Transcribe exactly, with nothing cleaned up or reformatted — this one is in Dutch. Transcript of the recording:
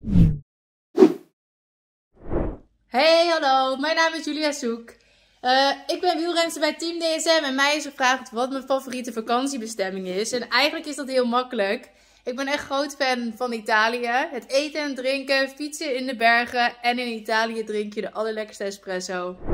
Hey, hallo, mijn naam is Julia Soek. Uh, ik ben wielrenster bij Team D S M en mij is gevraagd wat mijn favoriete vakantiebestemming is. En eigenlijk is dat heel makkelijk. Ik ben echt groot fan van Italië. Het eten en drinken, fietsen in de bergen en in Italië drink je de allerlekkerste espresso.